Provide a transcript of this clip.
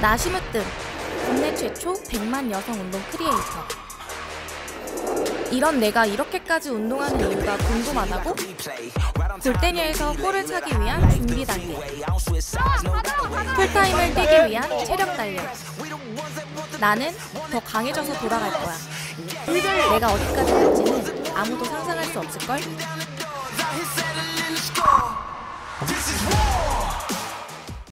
나 심으뜸, 국내 최초 100만 여성 운동 크리에이터. 이런 내가 이렇게까지 운동하는 이유가 궁금하다고? 골대녀에서 볼을 차기 위한 준비 단계, 풀타임을 뛰기 위한 체력 단련. 나는 더 강해져서 돌아갈 거야. 내가 어디까지 갈지는 아무도 상상할 수 없을걸?